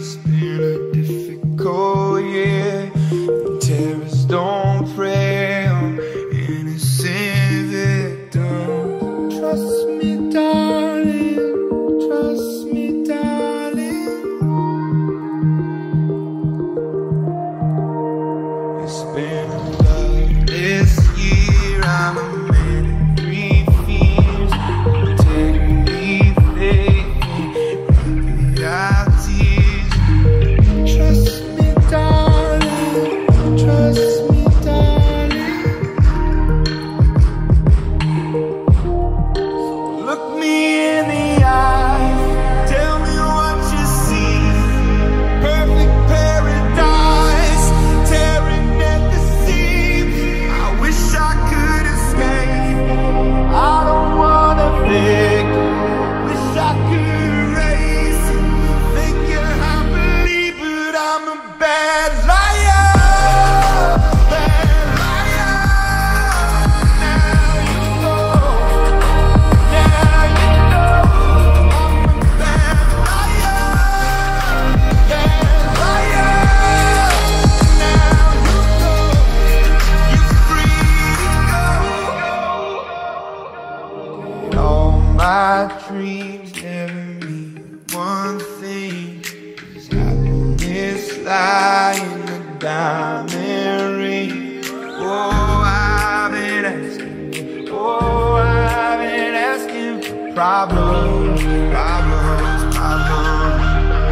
It's been a difficult year. Terrorists don't prey on innocent victims. Trust me, darling. Trust me, darling. It's been a loveless year. I'm a man of three fears: integrity, faith, and realities. Trust me, darling. Trust me, darling. Look me in the eye. Tell me what you see. Perfect paradise, tearing at the seams. I wish I could escape. I don't wanna think. Wish I could erase. Think you're happily, but I'm a bad liar. Bad liar. Now you know. Now you know. I'm a bad liar. Bad liar. Now you know. You're free to go. All my dreams never mean one thing. Is happiness lie in the diamond ring? Oh, I've been asking. Oh, I've been asking for problems, problems, problems.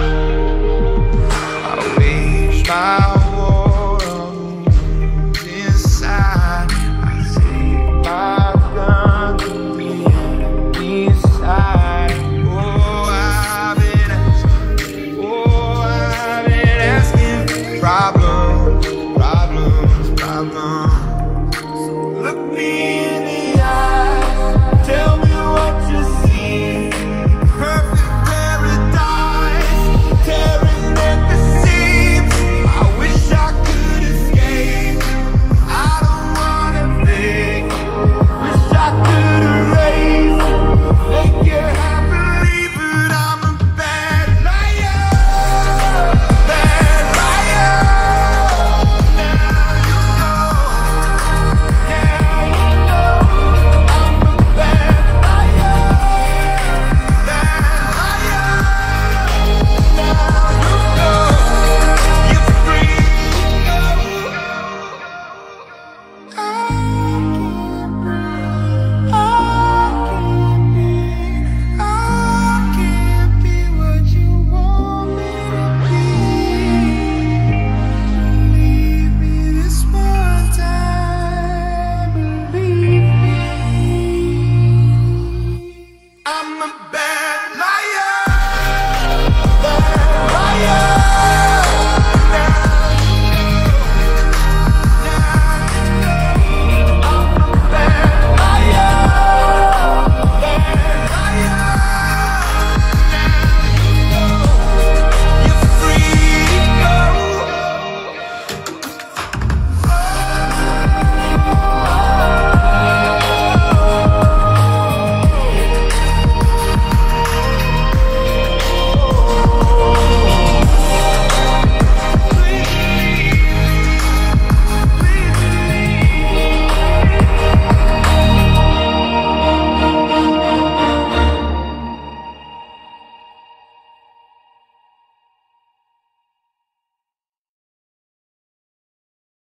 I wage my war on the wounds inside. I take my gun to the enemy's side. Oh, I've been asking. Oh, I've been asking for problems, problems, problems. So look me in the eye. Tell me what you see. Perfect paradise, tearing at the seams. I wish I could escape. I don't wanna think. Wish I could erase. Make you happily, but I'm a bad liar. Bad liar. Now you know. Now you know. I'm a bad liar. Bad liar. Now you know. You're free to go. I can't breathe. I can't be what you want me to be. Believe me this one time. Believe me. I'm a bad